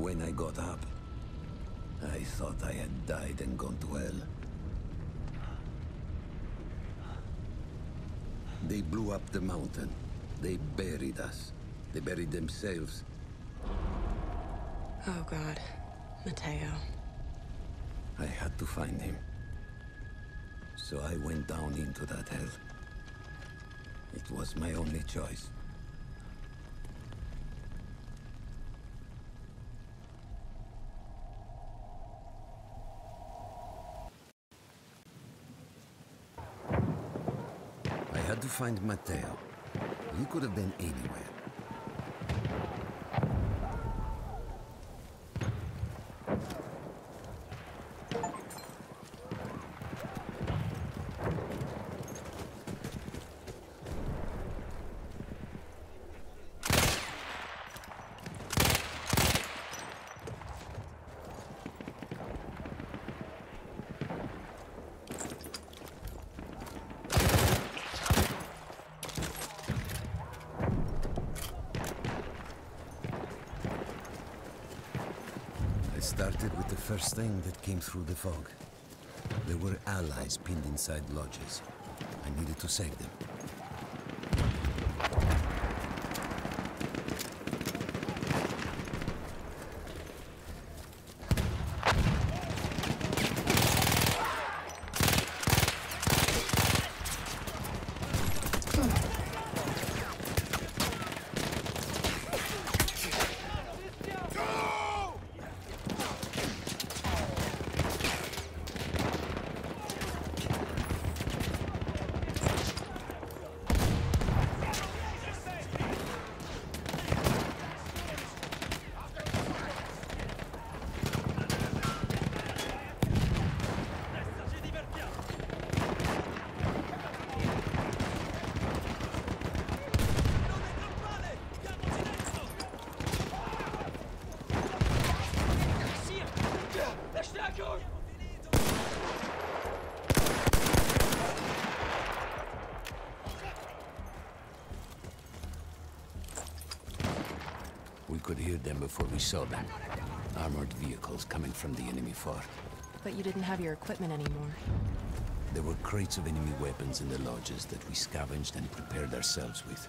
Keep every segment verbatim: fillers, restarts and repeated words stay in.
When I got up, I thought I had died and gone to hell. They blew up the mountain. They buried us. They buried themselves. Oh, God. Matteo. I had to find him. So I went down into that hell. It was my only choice. I had to find Matteo. He could have been anywhere. Started with the first thing that came through the fog. There were allies pinned inside lodges. I needed to save them. We could hear them before we saw them. Armored vehicles coming from the enemy fort. But you didn't have your equipment anymore. There were crates of enemy weapons in the lodges that we scavenged and prepared ourselves with.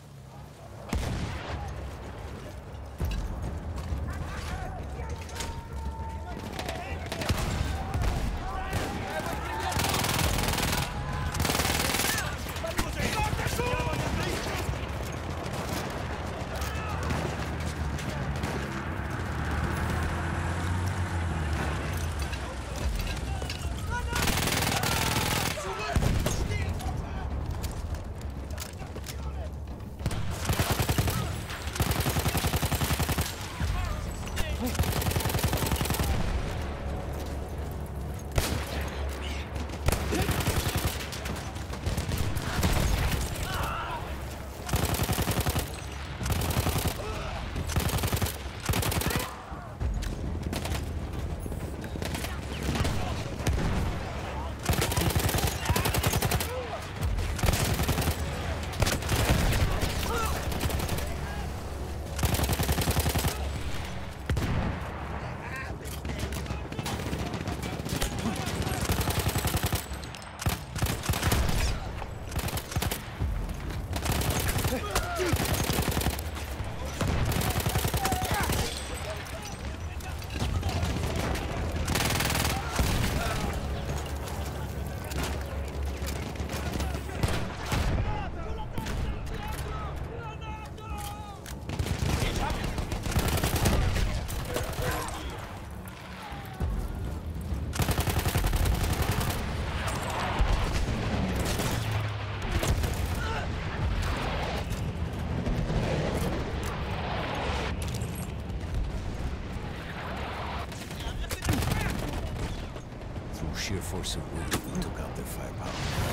Sheer force of will, we took out their firepower.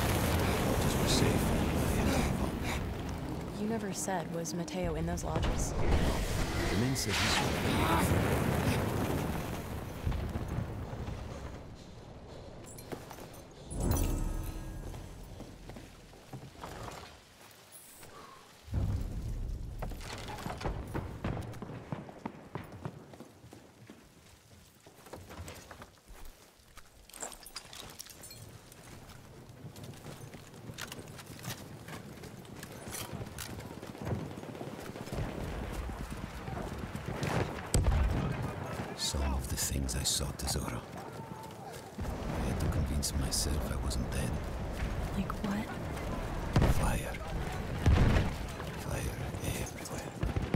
Lodges were safe. I had to move on. You never said, was Matteo in those lodges? The men said he saw them. some of the things I saw, Tesoro. I had to convince myself I wasn't dead. Like what? Fire. Fire everywhere.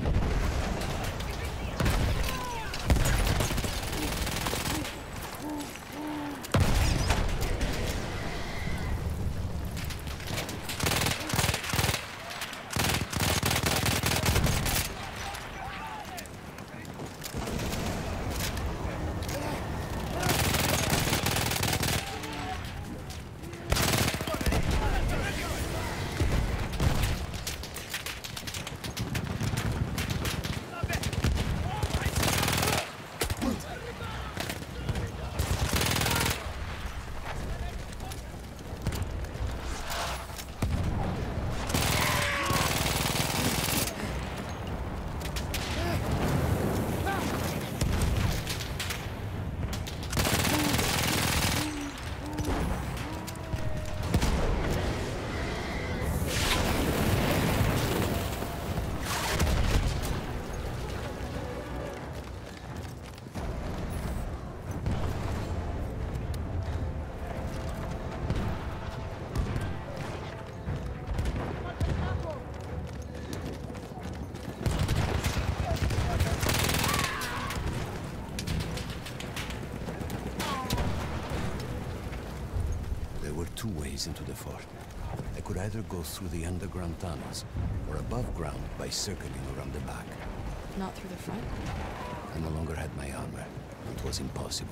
Two ways into the fort. I could either go through the underground tunnels, or above ground by circling around the back. Not through the front? I no longer had my armor. It was impossible.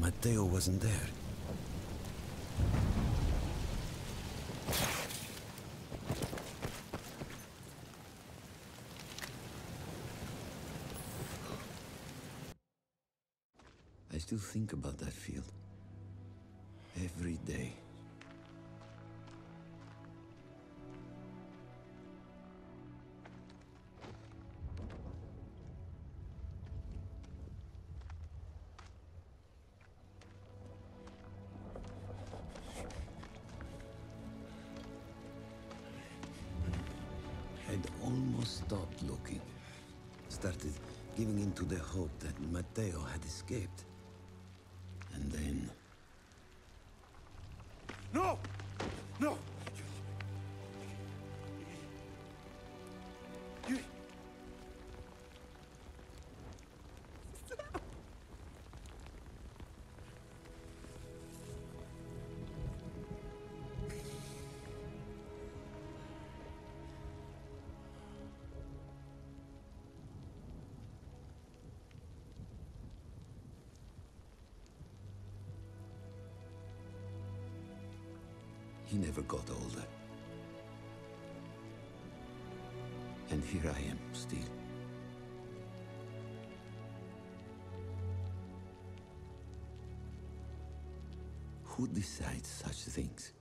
Matteo wasn't there. I still think about that field. Every day. I'd almost stopped looking. Started giving in to the hope that Matteo had escaped. And then... No! No! You... He never got older. And here I am, still. Who decides such things?